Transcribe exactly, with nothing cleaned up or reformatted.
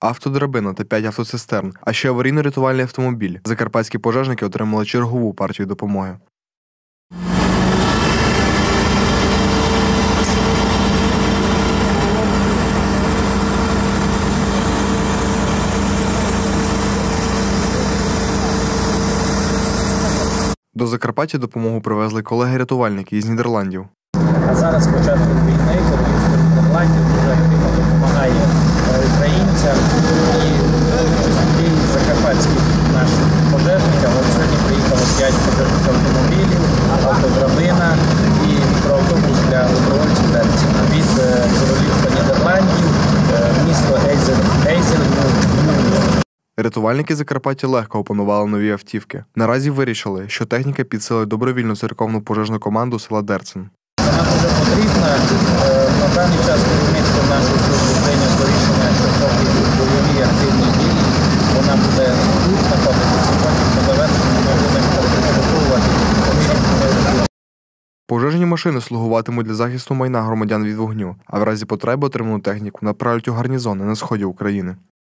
автодрабина та п'ять автоцистерн, а ще аварійно-рятувальний автомобіль. Закарпатські пожежники отримали чергову партію допомоги. До Закарпаття допомогу привезли колеги-рятувальники із Нідерландів. А зараз, з початку війни, керівництво Нідерландів дуже активно допомагає українцям і закарпатських наших пожежників. От сьогодні приїхало п'ять пожежних автомобілів, автодрабина і мікроавтобус для добровольців Дерцена від королівства Нідерландів, місто Ейзель. Рятувальники Закарпаття легко опанували нові автівки. Наразі вирішили, що техніка підсилить добровільну церковну пожежну команду села Дерцен. Вона дуже потрібна. На даний час керівництво нашої служби прийняло рішення, що поки бойові активні дії, вона буде тут знаходитися, потім по завершенню ми будемо передислокувати. Пожежні машини слугуватимуть для захисту майна громадян від вогню, а в разі потреби отриману техніку направлять у гарнізони на сході України.